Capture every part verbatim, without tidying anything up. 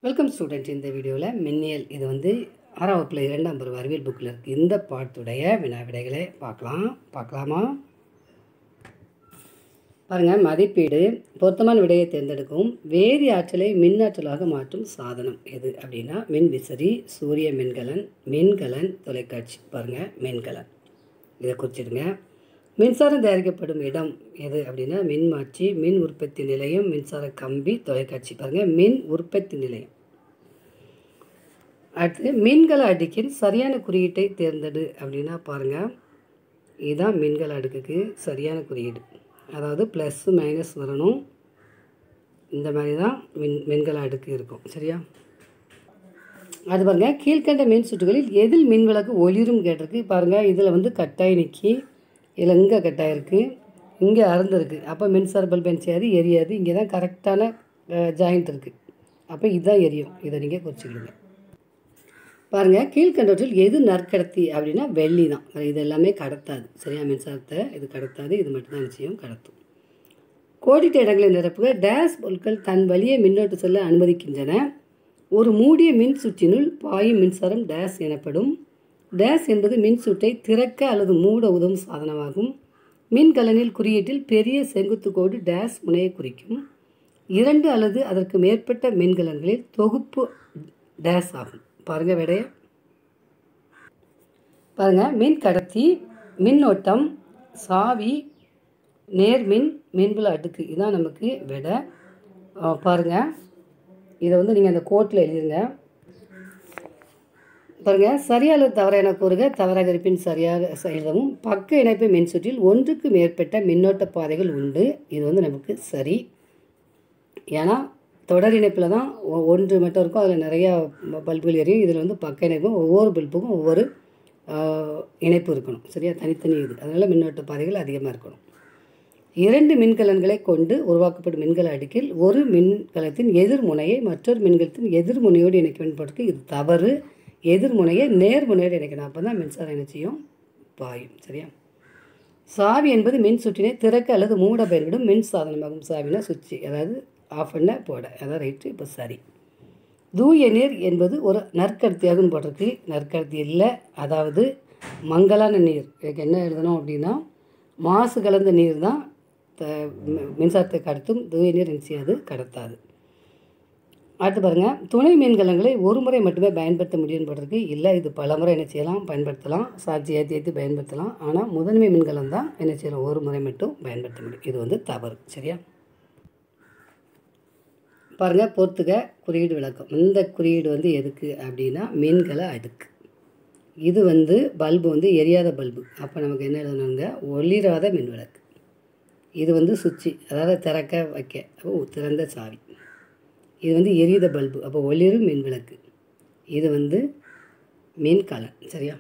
Welcome student. இந்த வீடியோவில் மின்னியல் இது வந்து ஆறாம் வகுப்பில் இரண்டாம் பருவ அறிவியல் புக்கில் இருக்குது. இந்த பாட்டுடைய வினா விடைகளை பார்க்கலாம் பார்க்கலாமா பாருங்கள். மதிப்பீடு பொருத்தமான விடையை தேர்ந்தெடுக்கும். வேதி ஆற்றலை மின்னாற்றலாக மாற்றும் சாதனம் எது அப்படின்னா மின் விசிறி, சூரிய மின்கலன், மின்கலன், தொலைக்காட்சி. பாருங்கள், மின்கலன் இதை குறிச்சிடுங்க. மின்சாரம் தயாரிக்கப்படும் இடம் எது அப்படின்னா மின்மாற்றி, மின் உற்பத்தி நிலையம், மின்சார கம்பி, தொலைக்காட்சி. பாருங்கள், மின் உற்பத்தி நிலையம். அடுத்து மின்கல அடுக்கின் சரியான குறியீட்டை தேர்ந்தெடு அப்படின்னா பாருங்கள், இதுதான் மின்கல அடுக்குக்கு சரியான குறியீடு. அதாவது ப்ளஸ்ஸு மைனஸ் வரணும். இந்த மாதிரி தான் மின் மின்கல அடுக்கு இருக்கும். சரியா? அது பாருங்கள், கீழ்கண்ட மின் சுற்றுகளில் எதில் மின் விளக்கு ஒளிரும் கேட்டிருக்கு. பாருங்கள், இதில் வந்து கட்டாய் நிற்கி, இதில் இங்கே கட்டாயம் இருக்குது, இங்கே அறந்துருக்கு. அப்போ மின்சார பல்பு என்ன செய்யாது, எரியாது. இங்கே தான் கரெக்டான ஜாயிண்ட் இருக்குது. அப்போ இதுதான் எரியும். இதை நீங்கள் குறிச்சிக்கிடுங்க. பாருங்கள், கீழ்கண்டவற்றில் எது நற்கடத்தி அப்படின்னா வெள்ளி தான். இது எல்லாமே கடத்தாது. சரியா? மின்சாரத்தை இது கடத்தாது. இது மட்டும்தான் நிச்சயம் கடத்தும். கோடிட்ட இடங்களை நிரப்புக. டேஸ் பொருட்கள் தன் வழியே மின்னோட்டு செல்ல அனுமதிக்கின்றன. ஒரு மூடிய மின் சுற்றினுள் பாயும் மின்சாரம் டேஸ் எனப்படும். டேஸ் என்பது மின் சுற்றை திறக்க அல்லது மூட உதவும் சாதனமாகும். மின்கலனில் குறியீட்டில் பெரிய செங்குத்து கோடு டேஸ் முனையை குறிக்கும். இரண்டு அல்லது அதற்கு மேற்பட்ட மின்கலன்களில் தொகுப்பு டேஸ் ஆகும். பாருங்கள் விடைய. பாருங்கள், மின் கடத்தி, மின்னோட்டம், சாவி, நேர்மின், மின்புல அடுக்கு. இதுதான் நமக்கு விடை. பாருங்கள், இதை வந்து நீங்கள் அந்த கோட்டில் எழுதிருங்க. பாருங்கள், சரியா அல்லது தவற என கூறுக. தவறாக இருப்பின் சரியாக எழுதவும். பக்க இணைப்பு மின் சுற்றில் ஒன்றுக்கு மேற்பட்ட மின்னோட்ட பாதைகள் உண்டு. இது வந்து நமக்கு சரி. ஏன்னா தொடர் இணைப்பில் தான் ஒன்று மட்டும் இருக்கும். அதில் நிறையா பல்புகள் எரியும். இதில் வந்து பக்க இணைப்பும் ஒவ்வொரு பல்புக்கும் ஒவ்வொரு இணைப்பு இருக்கணும். சரியா? தனித்தனி இது. அதனால் மின்னோட்ட பாதைகள் அதிகமாக இருக்கணும். இரண்டு மின்கலன்களை கொண்டு உருவாக்கப்படும் மின்கல அடுக்கில் ஒரு மின்கலத்தின் எதிர்முனையை மற்றொரு மின்கலத்தின் எதிர்முனையோடு இணைக்க பயன்படுத்தி. இது தவறு. எதிர்முனையை நேர்முனையோடு இணைக்கணும். அப்போ தான் மின்சாரம் நிச்சயம் பாயும். சரியா? சாவி என்பது மின் சுற்றினை திறக்க அல்லது மூட பயன்படும் மின் சாதனமாகும். சாவினா சுவிட்சு, அதாவது ஆஃப் பண்ண போட. அதான் ரைட்டு. இப்போ சரி. தூய நீர் என்பது ஒரு நற்கடத்தியாகும் போட்டிருக்கு. நற்கடத்தி இல்லை, அதாவது மங்கலான நீர். இதுக்கு என்ன எழுதணும் அப்படின்னா மாசு கலந்த நீர் தான் த மின்சாரத்தை கடத்தும். தூய நீர் என்ன செய்யாது, கடத்தாது. அடுத்து பாருங்கள், துணை மின்கலன்களை ஒரு முறை மட்டுமே பயன்படுத்த முடியும்னு போட்டிருக்கு. இல்லை, இது பல முறை என்ன செய்யலாம், பயன்படுத்தலாம். சார்ஜ் ஏற்றி ஏற்றி பயன்படுத்தலாம். ஆனால் முதன்மை மின்கலம் தான் என்ன செய்யலாம், ஒரு முறை மட்டும் பயன்படுத்த முடியும். இது வந்து தவறு. சரியா? பாருங்கள், பொறுத்துக குறியீடு விளக்கம். இந்த குறியீடு வந்து எதுக்கு அப்படின்னா மின்கல அடுக்கு. இது வந்து பல்பு வந்து எரியாத பல்பு. அப்போ நமக்கு என்ன எழுதணுங்க, ஒளிராத மின் விளக்கு. இது வந்து சுவிட்சு, அதாவது திறக்க வைக்க. அப்போ திறந்த சாவி. இது வந்து எரியாத பல்பு. அப்போ ஒளிரும் மின் விளக்கு. இது வந்து மின்கலன். சரியா?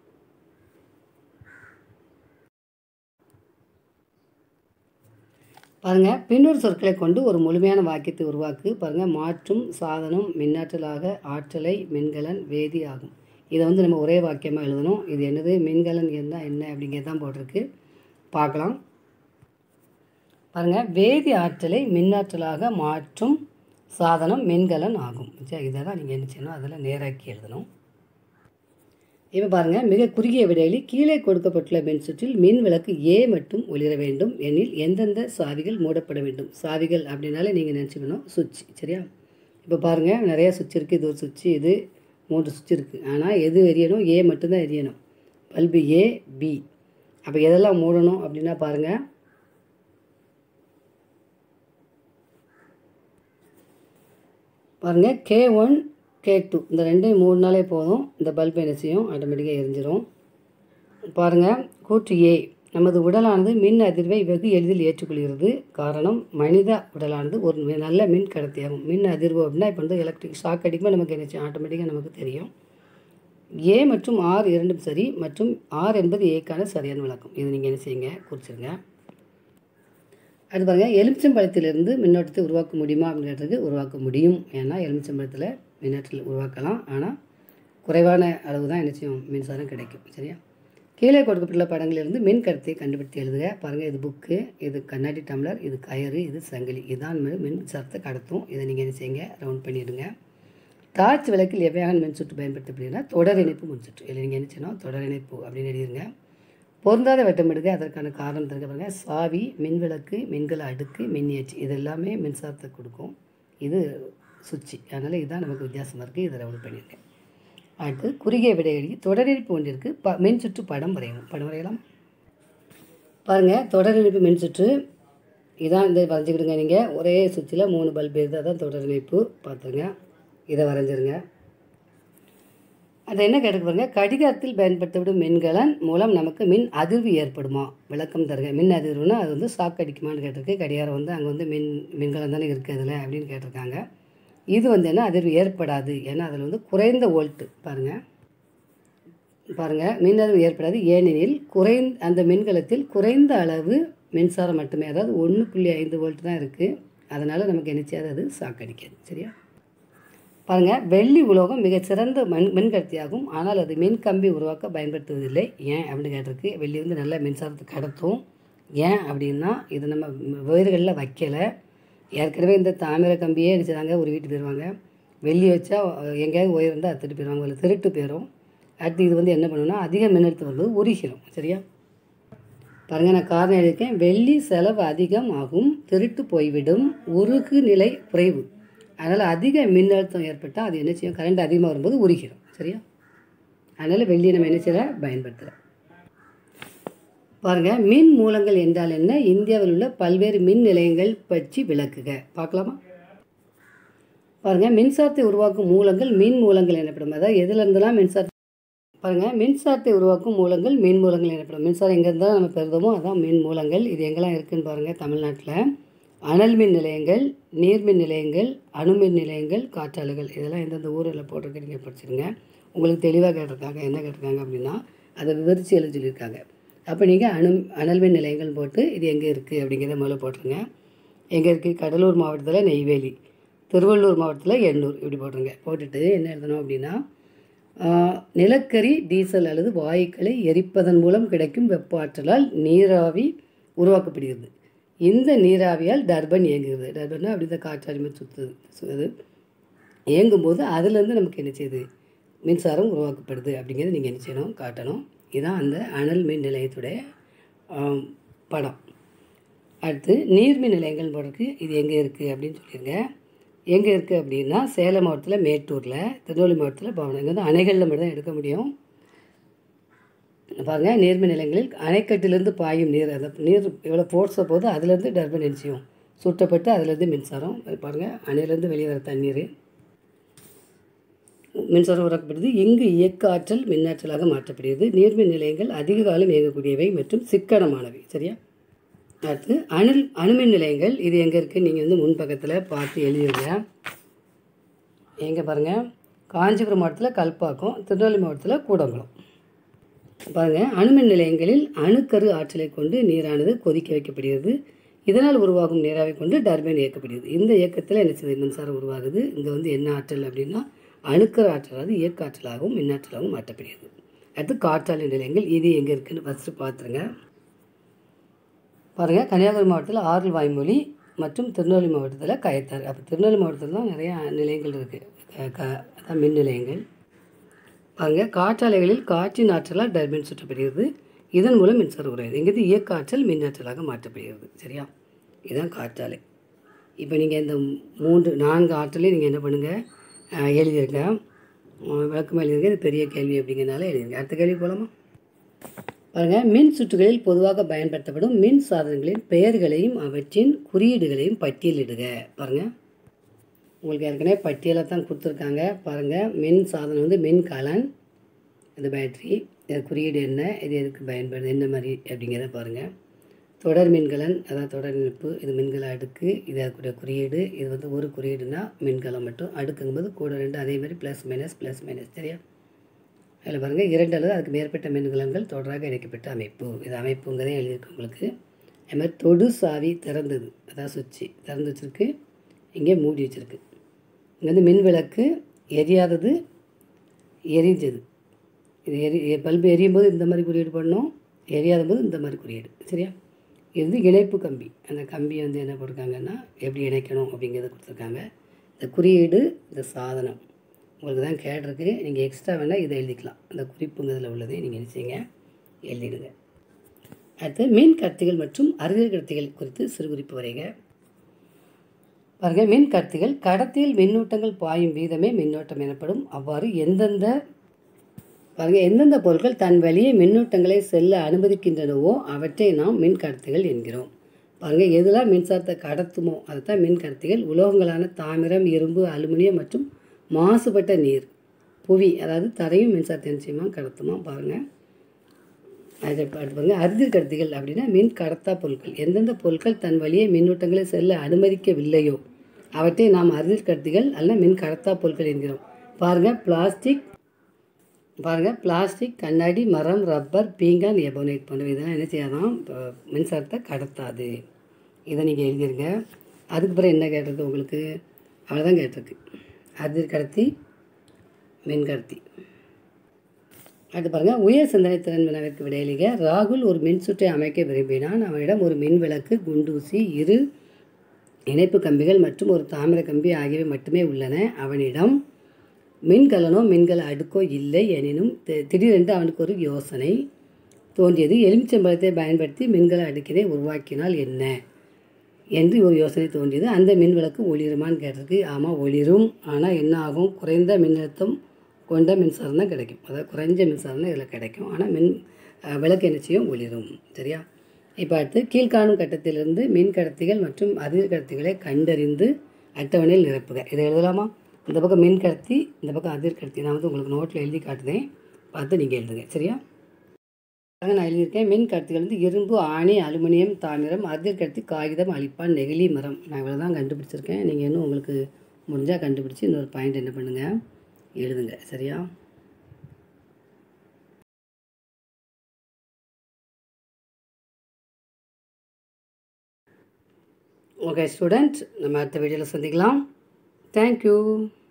பாருங்கள், பின்னொரு சொற்களை கொண்டு ஒரு முழுமையான வாக்கியத்தை உருவாக்கு. பாருங்கள், மாற்றும் சாதனம் மின்னாற்றலாக ஆற்றலை மின்கலன் வேதி ஆகும். இதை வந்து நம்ம ஒரே வாக்கியமாக எழுதணும். இது என்னது, மின்கலன் என்ன என்ன அப்படிங்கிறது தான் போட்டிருக்கு. பார்க்கலாம். பாருங்கள், வேதி ஆற்றலை மின்னாற்றலாக மாற்றும் சாதனம் மின்கலன் ஆகும். சரி, இதை தான் நீங்கள் என்ன செய்யணும், அதில் நேராக்கி எழுதணும். இப்போ பாருங்கள், மிக குறுகிய விடையில் கீழே கொடுக்கப்பட்டுள்ள மின் சுற்றில் மின் விளக்கு ஏ மட்டும் ஒளிர வேண்டும் எனில் எந்தெந்த சாவிகள் மூடப்பட வேண்டும். சாவிகள் அப்படின்னாலே நீங்கள் நினச்சிக்கணும் சுவிட்ச். சரியா? இப்போ பாருங்கள், நிறையா சுவிட்ச் இருக்குது. இது ஒரு சுவிட்சு, இது மூன்று சுவிட்ச் இருக்குது. ஆனால் எது எரியணும், ஏ மட்டும்தான் எரியணும். பல்பு ஏ, பி. அப்போ எதெல்லாம் மூடணும் அப்படின்னா பாருங்கள், பாருங்கள் கே ஒன் கே டூ இந்த ரெண்டையும் மூணு நாளே போதும். இந்த பல்பு என்ன செய்யும், ஆட்டோமேட்டிக்காக எரிஞ்சிடும். பாருங்கள், கூற்று ஏ, நமது உடலானது மின் அதிர்வை வெகு எளிதில் ஏற்றுக்கொள்கிறது. காரணம், மனித உடலானது ஒரு நல்ல மின் கடத்தியாகும். மின் அதிர்வு அப்படின்னா இப்போ வந்து எலக்ட்ரிக் ஷாக் அடிக்கும்போது நமக்கு என்ன செய்யும், ஆட்டோமேட்டிக்காக நமக்கு தெரியும். ஏ மற்றும் ஆர் இரண்டும் சரி. மற்றும் ஆர் என்பது ஏக்கான சரியான விளக்கம். இது நீங்கள் என்ன செய்யுங்க, குறிச்சிருங்க. அது பாருங்கள், எலுமிச்சம்பழத்திலிருந்து மின்னோட்டத்தை உருவாக்க முடியுமா அப்படின்றதுக்கு உருவாக்க முடியும். ஏன்னா எலுமிச்சம்பழத்தில் மின்னாற்றல் உருவாக்கலாம். ஆனால் குறைவான அளவு தான் என்ன செய்யும், மின்சாரம் கிடைக்கும். சரியா? கீழே கொடுக்கப்பட்டுள்ள படங்களிலிருந்து மின் கடத்தியை கண்டுபிடித்து எழுதுக. பாருங்கள், இது புக்கு, இது கண்ணாடி டம்ளர், இது கயிறு, இது சங்கிலி. இதுதான் மின்சாரத்தை கடத்தும். இதை நீங்கள் என்ன செய்யுங்க, ரவுண்ட் பண்ணிவிடுங்க. டார்ச் விளக்கில் எவ்வகையான மின்சுற்று பயன்படுத்தப்படுதுன்னா தொடர் இணைப்பு மின்சுற்று. இல்லை நீங்கள் என்ன செய்யணும், தொடர் இணைப்பு அப்படின்னு எழுதிருங்க. பொருந்தாத வெட்டமிடுக அதற்கான காரணம் தெரிஞ்ச பாருங்க. சாவி, மின்விளக்கு, மின்கல அடுக்கு, மின்னியச்சு இது எல்லாமே மின்சாரத்தை கொடுக்கும். இது சுவிட்சு. அதனால் இதுதான் நமக்கு வித்தியாசமாக இருக்குது. இதை ரவுண்ட் பண்ணியிருக்கேன். அடுத்து குறுகிய விடை எழுதி தொடர் இணைப்பு ஒன்றிற்கு ப மின்சுற்று படம் வரையணும். படம் வரையலாம் பாருங்கள். தொடர் இணைப்பு மின்சுற்று இதான் இந்த வரைஞ்சிக்கிடுங்க. நீங்கள் ஒரே சுவிட்சில் மூணு பல்பு இருந்தால் தான் தொடர் இணைப்பு. பார்த்துருங்க. இதை வரைஞ்சிருங்க. அது என்ன கேட்டுக்கு பாருங்க. கடிகாரத்தில் பயன்படுத்தப்படும் மின்கலன் மூலம் நமக்கு மின் அதிர்வு ஏற்படுமா, விளக்கம் தருங்க. மின் அதிர்வுனா அது வந்து ஷாக் அடிக்குமான்னு கேட்டிருக்கு. கடிகாரம் வந்து அங்கே வந்து மின் மின்கலம் தானே இருக்குது அதில் அப்படின்னு கேட்டிருக்காங்க. இது வந்து என்ன அதிர்வு ஏற்படாது. ஏன்னா அதில் வந்து குறைந்த வோல்ட்டு பாருங்கள் பாருங்கள் மின் அதிர்வு ஏற்படாது. ஏனெனில் குறைந்த அந்த மின்கலத்தில் குறைந்த அளவு மின்சாரம் மட்டுமே, அதாவது ஒன்று புள்ளி ஐந்து வோல்ட் தான் இருக்குது. அதனால் நமக்கு என்ன செய்யாது, அது ஷாக் அடிக்காது. சரியா பாருங்கள். வெள்ளி உலோகம் மிகச்சிறந்த மின் மின்கடத்தியாகும். ஆனால் அது மின் கம்பி உருவாக்க பயன்படுத்துவதில்லை. ஏன் அப்படின்னு கேட்டிருக்கு. வெள்ளி வந்து நல்ல மின்சாரத்தை கடத்தும். ஏன் அப்படின்னா இது நம்ம வயர்களில் வைக்கலை. ஏற்கனவே இந்த தாமிர கம்பியே அடிச்சுதாங்க ஒரு வீட்டு போயிடுவாங்க. வெள்ளி வச்சா எங்கேயாவது ஒயர் இருந்தால் அத்துட்டு போயிடுவாங்க, இல்லை திருட்டு போயிடும். அடுத்து இது வந்து என்ன பண்ணுன்னா அதிக மின்னழுத்தம் வரும்போது உருகிடும். சரியா பாருங்கள். நான் காரணம் எழுதியிருக்கேன். வெள்ளி செலவு அதிகம் ஆகும், திருட்டு போய்விடும், உருகு நிலை குறைவு. அதனால் அதிக மின்னழுத்தம் ஏற்பட்டால் அது என்ன செய்யும், கரண்ட் அதிகமாக வரும்போது உருகிடும். சரியா அதனால் வெள்ளியை நம்ம என்ன செய்யலை, பயன்படுத்துகிறோம். பாருங்கள். மின் மூலங்கள் என்றால் என்ன, இந்தியாவில் உள்ள பல்வேறு மின் நிலையங்கள் பற்றி விளக்குக. பார்க்கலாமா பாருங்கள். மின்சாரத்தை உருவாக்கும் மூலங்கள் மின் மூலங்கள் எனப்படும். அதாவது எதுலேருந்துலாம் மின்சார பாருங்கள். மின்சாரத்தை உருவாக்கும் மூலங்கள் மின் மூலங்கள் எனப்படும். மின்சாரம் எங்கே இருந்தாலும் நம்ம பெறுதோமோ அதான் மின் மூலங்கள். இது எங்கெல்லாம் இருக்குதுன்னு பாருங்கள். தமிழ்நாட்டில் அனல் மின் நிலையங்கள், நீர்மின் நிலையங்கள், அணுமின் நிலையங்கள், காற்றாலைகள் இதெல்லாம் எந்தெந்த ஊரில் போட்டிருக்க நீங்கள் படிச்சுருங்க. உங்களுக்கு தெளிவாக கேட்டிருக்காங்க. என்ன கேட்டிருக்காங்க அப்படின்னா அதை விவரித்து எழுதி சொல்லியிருக்காங்க. அப்போ நீங்கள் அணு அனல் மின் நிலையங்கள் போட்டு இது எங்கே இருக்குது அப்படிங்கிறத முதல்ல போட்டுருங்க. எங்கே இருக்குது, கடலூர் மாவட்டத்தில் நெய்வேலி, திருவள்ளூர் மாவட்டத்தில் எண்ணூர் இப்படி போட்டுருங்க. போட்டுட்டு என்ன எழுதணும் அப்படின்னா நிலக்கரி, டீசல் அல்லது வாயுக்களை எரிப்பதன் மூலம் கிடைக்கும் வெப்ப ஆற்றலால் நீராவி உருவாக்கப்படுகிறது. இந்த நீராவியால் டர்பன் இயங்குகிறது. டர்பன்னா அப்படி தான் காற்றாடி மாதிரி சுற்றுது. அது இயங்கும்போது அதுலேருந்து நமக்கு என்ன செய்யுது, மின்சாரம் உருவாக்கப்படுது அப்படிங்கிறத நீங்கள் என்ன செய்யணும், காட்டணும். இதுதான் அந்த அனல் மின் நிலையத்துடைய படம். அடுத்து நீர்மின் நிலையங்கள் போடுறதுக்கு இது எங்கே இருக்குது அப்படின்னு சொல்லிடுங்க. எங்கே இருக்குது அப்படின்னா சேலம் மாவட்டத்தில் மேட்டூரில், திருநெல்வேலி மாவட்டத்தில் பவனம். இங்கே வந்து அணைகளில் மட்டும் தான் எடுக்க முடியும். பாருங்கள். நீர்மின் நிலையங்களில் அணைக்கட்டிலிருந்து பாயும் நீர், அந்த நீர் எவ்வளோ ஃபோர்ஸை போது அதுலேருந்து டர்பன் எரிச்சியும் சுட்டப்பட்டு அதுலேருந்து மின்சாரம் பாருங்கள். அணையிலேருந்து வெளியே வர தண்ணீர் மின்சாரம் உருவாக்கப்படுது. இங்கு இயக்க ஆற்றல் மின்னாற்றலாக மாற்றப்படுகிறது. நீர்மின் நிலையங்கள் அதிக காலம் இயங்கக்கூடியவை மற்றும் சிக்கனமானவை. சரியா அடுத்து அணு அணுமின் நிலையங்கள் இது எங்கே இருக்குது, நீங்கள் வந்து முன்பக்கத்தில் பார்த்து எழுதிடுங்க. எங்கே பாருங்கள். காஞ்சிபுரம் மாவட்டத்தில் கல்பாக்கம், திருநெல்வேலி மாவட்டத்தில் கூடங்குளம். பாருங்கள். அணுமின் நிலையங்களில் அணுக்கரு ஆற்றலை கொண்டு நீரானது கொதிக்க வைக்கப்படுகிறது. இதனால் உருவாகும் நீராவை கொண்டு டர்பைன் இயக்கப்படுகிறது. இந்த இயக்கத்தில் என்ன செய்யுது, மின்சாரம் உருவாகுது. இங்கே வந்து என்ன ஆற்றல் அப்படின்னா அணுக்கரு ஆற்றலாவது இயக்க ஆற்றலாகவும் மின்னாற்றலாகவும் மாற்றப்படுகிறது. அடுத்து காற்றாலை நிலையங்கள் இது எங்கே இருக்குதுன்னு ஃபஸ்ட்டு பார்த்துருங்க. பாருங்கள். கன்னியாகுமரி மாவட்டத்தில் ஆறுல் வாய்மொழி மற்றும் திருநெல்வேலி மாவட்டத்தில் கயத்தாறு. அப்போ திருநெல்வேலி மாவட்டத்தில் தான் நிறையா நிலையங்கள் இருக்குது, க அதான் மின் நிலையங்கள். பாருங்கள். காற்றாலைகளில் காற்றின் ஆற்றலால் டர்பைன் சுற்றப்படுகிறது. இதன் மூலம் மின்சாரம் உருவாகுது. இங்கிறது இயக்க ஆற்றல் மின்னாற்றலாக மாற்றப்படுகிறது. சரியா இதுதான் காற்றாலை. இப்போ நீங்கள் இந்த மூன்று நான்கு ஆற்றலையும் நீங்கள் என்ன பண்ணுங்கள், எழுதிருங்க. விளக்கமாக எழுதிருங்க. இது பெரிய கேள்வி அப்படிங்கிறனால எழுதிருங்க. அடுத்த கேள்வி போகலாமா பாருங்கள். மின் சுற்றுகளில் பொதுவாக பயன்படுத்தப்படும் மின் சாதனங்களின் பெயர்களையும் அவற்றின் குறியீடுகளையும் பட்டியலிடுக. பாருங்கள். உங்களுக்கு ஏற்கனவே பட்டியலாக தான் கொடுத்துருக்காங்க. பாருங்கள். மின் சாதனம் வந்து மின் கலன், இது பேட்ரி, இது குறியீடு என்ன, இது எதுக்கு பயன்படுது, என்ன மாதிரி அப்படிங்கிறத பாருங்கள். தொடர் மின்கலன் அதான் தொடர் இணைப்பு, இது மின்கல அடுக்கு, இது அதுக்குரிய குறியீடு. இது வந்து ஒரு குறியீடுனா மின்கலம் மட்டும், அடுக்குங்கும்போது கூட ரெண்டு அதே மாதிரி ப்ளஸ் மைனஸ் ப்ளஸ் மைனஸ். சரியா அதில் பாருங்கள். இரண்டு அல்லது அதுக்கு மேற்பட்ட மின்கலங்கள் தொடராக இணைக்கப்பட்ட அமைப்பு, இது அமைப்புங்கிறதே எழுதியிருக்கு உங்களுக்கு. அது மாதிரி தொடு சாவி திறந்தது, அதான் சுவிட்சு திறந்து வச்சுருக்கு, இங்கே மூடி வச்சுருக்கு. இங்கே வந்து மின் விளக்கு எரியாதது, எரிஞ்சது. இது எரி பல்பு எரியும் போது இந்த மாதிரி குறியீடு பண்ணணும், எரியாத போது இந்த மாதிரி குறியீடு. சரியா இது வந்து இணைப்பு கம்பி. அந்த கம்பியை வந்து என்ன போட்டிருக்காங்கன்னா எப்படி இணைக்கணும் அப்படிங்கிறத கொடுத்துருக்காங்க. இந்த குறியீடு, இந்த சாதனம், உங்களுக்கு தான் கேட்டிருக்கு. நீங்கள் எக்ஸ்ட்ரா வேணால் இதை எழுதிக்கலாம். அந்த குறிப்புங்கிறதுல உள்ளதை நீங்கள் என்ன செய்யுங்க, எழுதிடுங்க. அடுத்து மின் கடத்திகள் மற்றும் அறிவியல் கடத்திகள் குறித்து சிறு குறிப்பு வரைக. பாருங்கள், மின் கடத்திகள் கடத்தியில் மின்னூட்டங்கள் பாயும் வீதமே மின்னோட்டம் எனப்படும். அவ்வாறு எந்தெந்த பாருங்கள் எந்தெந்த பொருட்கள் தன் வழியே மின்னூட்டங்களை செல்ல அனுமதிக்கின்றனவோ அவற்றை நாம் மின் கடத்திகள் என்கிறோம். பாருங்கள், எதெல்லாம் மின்சாரத்தை கடத்துமோ அதுதான் மின் கடத்திகள். உலோகங்களான தாமிரம், இரும்பு, அலுமினியம் மற்றும் மாசுபட்ட நீர், புவி அதாவது தரையும் மின்சாரத்தை நிச்சயமாக கடத்துமா. பாருங்கள், அதை அடுத்து பாருங்கள், அறிதிர் கடத்திகள் அப்படின்னா மின் கடத்தா பொருட்கள். எந்தெந்த பொருட்கள் தன் வழியே மின்னூட்டங்களை செல்ல அனுமதிக்கவில்லையோ அவற்றை நாம் அறிதிர் கடத்திகள் அல்ல மின் கடத்தா பொருட்கள் என்கிறோம். பாருங்கள், பிளாஸ்டிக் பாருங்கள் பிளாஸ்டிக், கண்ணாடி, மரம், ரப்பர், பீங்கான், எபோனைட் போன்றவை இதெல்லாம் என்ன செய்யாதான் மின்சாரத்தை கடத்தாது. இதை நீங்கள் எழுதிருங்க. அதுக்கு பிறகு என்ன கேட்டிருக்கு உங்களுக்கு, அவ்வளோதான் கேட்டிருக்கு. அதிர் கடத்தி, மின் கடத்தி. அடுத்து பாருங்கள், உயர் சிந்தனை திறன் வினாவிற்கு விடையளிக்க. ராகுல் ஒரு மின்சுற்றை அமைக்க விரும்பினான். அவனிடம் ஒரு மின் விளக்கு, குண்டூசி, இரு இணைப்பு கம்பிகள் மற்றும் ஒரு தாமிர கம்பி ஆகியவை மட்டுமே உள்ளன. அவனிடம் மின்கலனோ மின்கல அடுக்கோ இல்லை. எனினும் திடீரென்று அவனுக்கு ஒரு யோசனை தோன்றியது. எலுமிச்சம்பழத்தை பயன்படுத்தி மின்கல அடுக்கினை உருவாக்கினால் என்ன என்று ஒரு யோசனை தோன்றியது. அந்த மின் விளக்கு ஒளிருமான்னு கேட்டிருக்கு. ஆமாம், ஒளிரும். ஆனால் என்ன ஆகும், குறைந்த மின்னழுத்தம் கொண்ட மின்சாரம் தான் கிடைக்கும். அதாவது குறைஞ்ச மின்சாரம் தான் இதில் கிடைக்கும். ஆனால் மின் விளக்கு என்ன செய்யும், ஒளிரும். சரியா? இப்போ அடுத்து கீழ்காணும் கட்டத்திலிருந்து மின் கடத்திகள் மற்றும் அதிர் கடத்திகளை கண்டறிந்து அட்டவணையில் நிரப்புக. இதை எழுதலாமா? இந்த பக்கம் மின் கடத்தி, இந்த பக்கம் அதிர் கடத்தி. நான் வந்து உங்களுக்கு நோட்டில் எழுதி காட்டுதேன், பார்த்து நீங்கள் எழுதுங்க. சரியா? நான் எழுதியிருக்கேன். மின் கடத்திகள் வந்து இரும்பு, ஆணி, அலுமினியம், தாமிரம். அதிர் கடத்தி காகிதம், அழிப்பான், நெகிழி, மரம். நான் இவ்வளோ தான் கண்டுபிடிச்சிருக்கேன். நீங்கள் இன்னும் உங்களுக்கு முடிஞ்சால் கண்டுபிடிச்சி இன்னொரு பாயிண்ட் என்ன பண்ணுங்கள், எழுதுங்க. சரியா? ஓகே ஸ்டூடெண்ட், நம்ம அடுத்த வீடியோவில் சந்திக்கலாம். தேங்க்யூ.